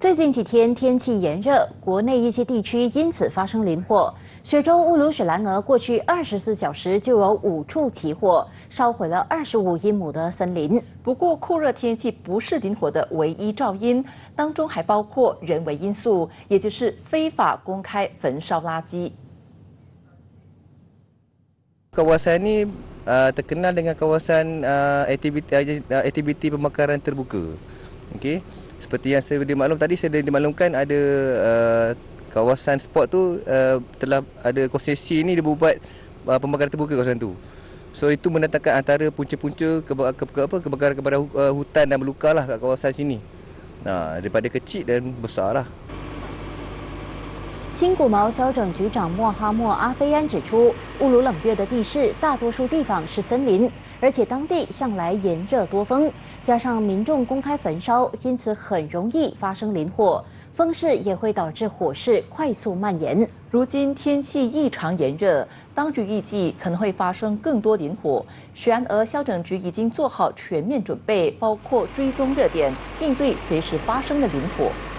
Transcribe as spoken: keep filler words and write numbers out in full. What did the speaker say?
最近几天天气炎热，国内一些地区因此发生林火。雪州乌鲁雪兰莪过去二十四小时就有五处起火，烧毁了二十五英亩的森林。 不过，酷热天气不是林火的唯一噪音，当中还包括人为因素，也就是非法公开焚烧垃圾。 Kawasan ni uh, terkenal dengan kawasan uh, aktiviti, uh, aktiviti pembakaran terbuka. Okey, seperti yang saya dimaklum tadi, saya dimaklumkan ada uh, kawasan spot tu uh, telah ada konsesi ni dia buat uh, pembakaran terbuka kawasan tu. So itu mendatangkan antara punca-punca kebakaran ke, ke, apa, kebakaran kepada uh, hutan dan belukar lah kat kawasan sini. Nah, daripada kecil dan besar lah. 新古毛消整局长莫哈默阿菲安指出，乌鲁冷月的地势大多数地方是森林，而且当地向来炎热多风，加上民众公开焚烧，因此很容易发生林火。风势也会导致火势快速蔓延。 如今天气异常炎热，当局预计可能会发生更多林火。雪兰莪消整局已经做好全面准备，包括追踪热点，应对随时发生的林火。